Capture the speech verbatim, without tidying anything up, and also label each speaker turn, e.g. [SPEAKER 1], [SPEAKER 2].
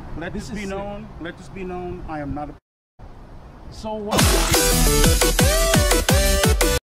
[SPEAKER 1] Let this,
[SPEAKER 2] This
[SPEAKER 1] be
[SPEAKER 2] is
[SPEAKER 1] known. Let this be known. I am not a.
[SPEAKER 2] So what?